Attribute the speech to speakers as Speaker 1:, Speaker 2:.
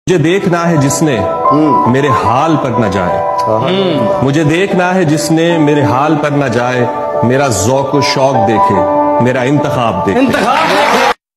Speaker 1: मुझे देखना है जिसने मेरे हाल पर न जाए। मुझे देखना है जिसने मेरे हाल पर न जाए। मेरा ज़ौक़ व शौक़ देखे, मेरा इंतखाब देखे।